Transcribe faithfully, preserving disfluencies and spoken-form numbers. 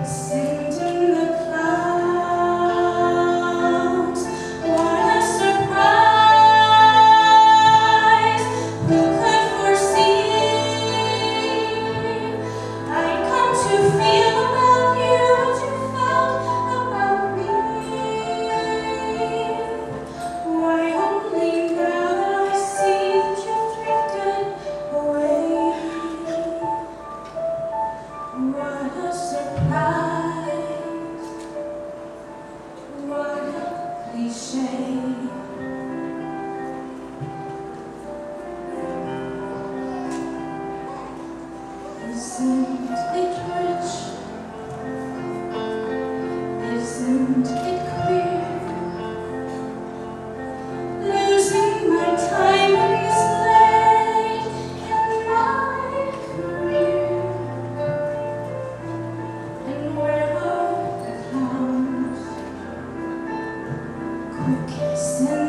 Sent in the clouds, what a surprise! Who could foresee I'd come to feel about you what you felt about me? Why, only now that I see that you've drifted away. What a surprise, what a cliche. Isn't it rich? Isn't it queer? Losing my time in this late in my career. And where are the clowns? Quick, send